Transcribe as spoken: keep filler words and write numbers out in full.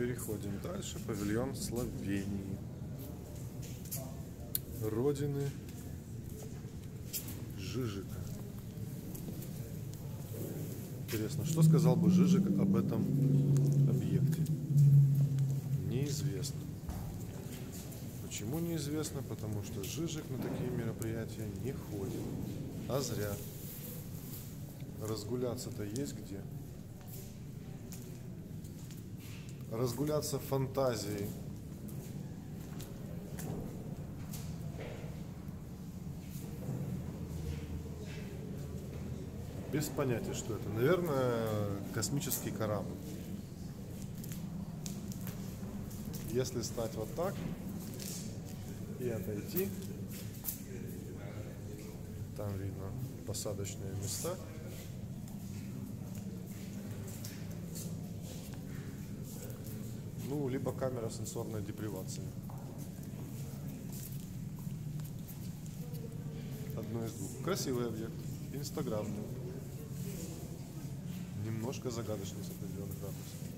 Переходим дальше. Павильон Словении. Родины Жижика. Интересно, что сказал бы Жижик об этом объекте? Неизвестно. Почему неизвестно? Потому что Жижик на такие мероприятия не ходит. А зря. Разгуляться-то есть где? Разгуляться фантазией. Без понятия, что это. Наверное, космический корабль. Если стать вот так и отойти, там видно посадочные места. Ну, либо камера сенсорной депривации. Одно из двух. Красивый объект. Инстаграмный. Немножко загадочный с определенных ракурсов.